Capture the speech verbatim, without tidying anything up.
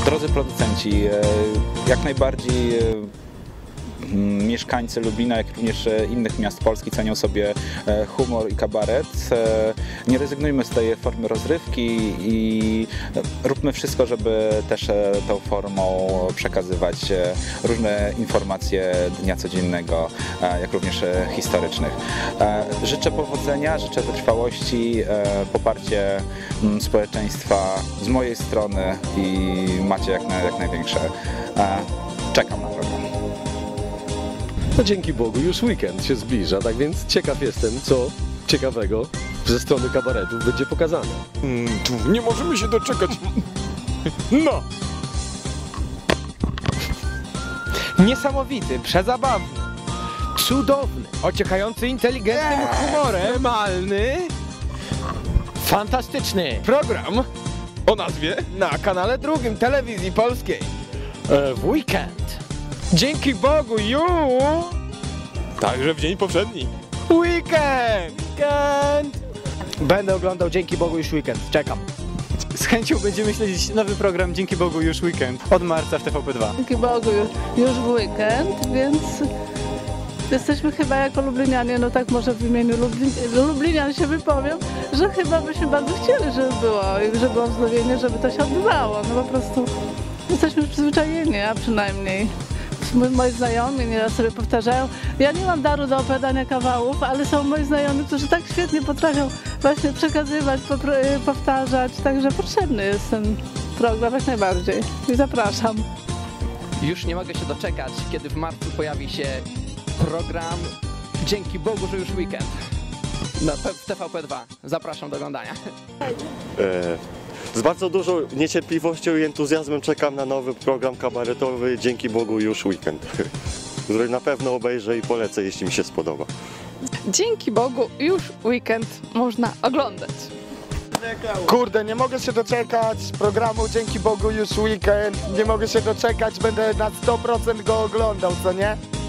Drodzy producenci, jak najbardziej mieszkańcy Lublina, jak również innych miast Polski cenią sobie humor i kabaret. Nie rezygnujmy z tej formy rozrywki i róbmy wszystko, żeby też tą formą przekazywać różne informacje dnia codziennego, jak również historycznych. Życzę powodzenia, życzę wytrwałości, poparcie społeczeństwa z mojej strony i macie jak, na, jak największe. Czekam na program. No dzięki Bogu już weekend się zbliża, tak więc ciekaw jestem, co ciekawego ze strony kabaretów będzie pokazane. Mm, nie możemy się doczekać. No! Niesamowity, przezabawny, cudowny, ociekający inteligentnym humorem, ekstremalny, fantastyczny program O nazwie? na kanale drugim Telewizji Polskiej e, w weekend. Dzięki Bogu, ju! Także w dzień poprzedni. Weekend! Weekend! Będę oglądał Dzięki Bogu już weekend. Czekam. Z chęcią będziemy śledzić nowy program Dzięki Bogu już weekend od marca w T V P dwa. Dzięki Bogu już w weekend, więc jesteśmy chyba jako lublinianie, no tak może w imieniu Lublin, Lublinian się wypowiem, że chyba byśmy bardzo chcieli, żeby było, żeby było wznowienie, żeby to się odbywało. No po prostu jesteśmy przyzwyczajeni, a przynajmniej moi znajomi nieraz sobie powtarzają. Ja nie mam daru do opowiadania kawałów, ale są moi znajomi, którzy tak świetnie potrafią właśnie przekazywać, powtarzać, także potrzebny jest ten program jak najbardziej i zapraszam. Już nie mogę się doczekać, kiedy w marcu pojawi się program Dzięki Bogu, że już weekend na T V P dwa. Zapraszam do oglądania. E Z bardzo dużą niecierpliwością i entuzjazmem czekam na nowy program kabaretowy Dzięki Bogu już weekend, który na pewno obejrzę i polecę, jeśli mi się spodoba. Dzięki Bogu już weekend można oglądać. Kurde, nie mogę się doczekać programu Dzięki Bogu już weekend, nie mogę się doczekać, będę na sto procent go oglądał, co nie?